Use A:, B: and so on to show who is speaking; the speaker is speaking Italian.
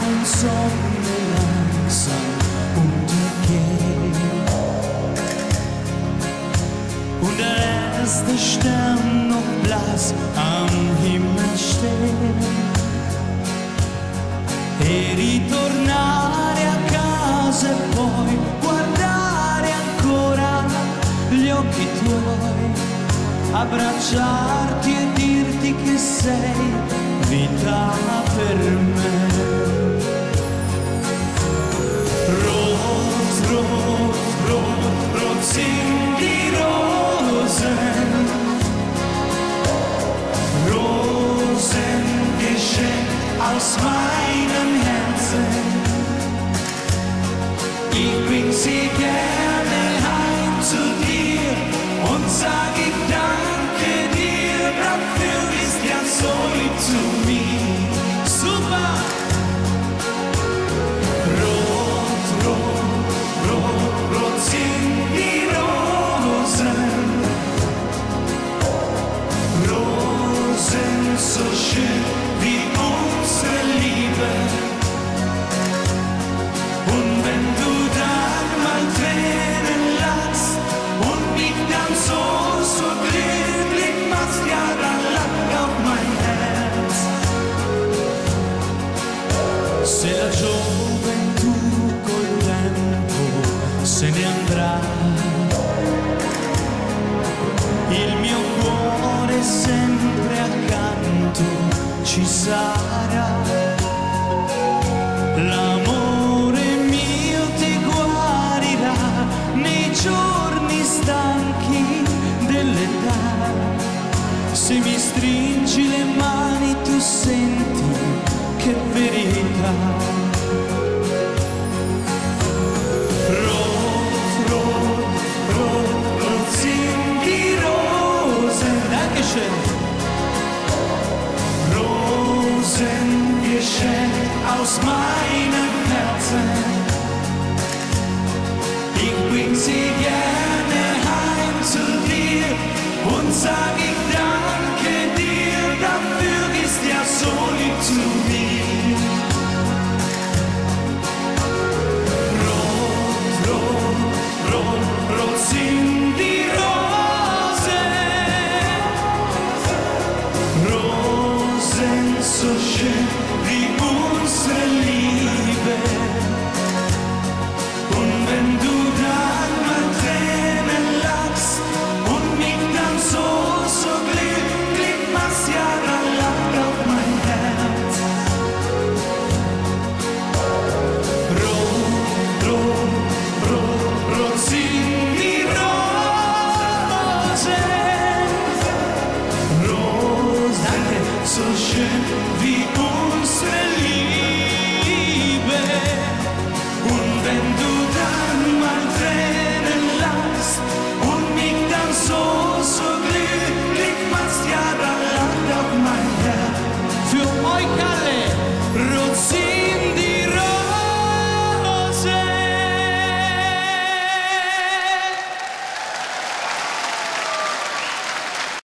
A: ein Sonne langsam untergeht und der erste Stern noch blass am Himmel steht, e ritornare a casa e poi guardare ancora gli occhi tuoi, abbracciarti e dirti che sei vita per me. Rot, rot, rot, rot sind die Rosen, Rosen geschenkt aus meinem Herzen. Ich bring sie gerne heim zu dir und sag ich danke dir, dafür bist ja so lieb zu mir. Super! Rot, rot, rot, rot sind die Rosen, Rosen so schön wie unsere Liebe. Und wenn du dann mal Tränen lachst und mich dann so, so glücklich machst, ja, dann lach auf mein Herz. Se la gioventù col tempo se ne andrà, il mio cuore sempre accanto ci sarà. L'amore mio ti guarirà nei giorni stanchi dell'età. Se mi stringi le mani tu senti che verità.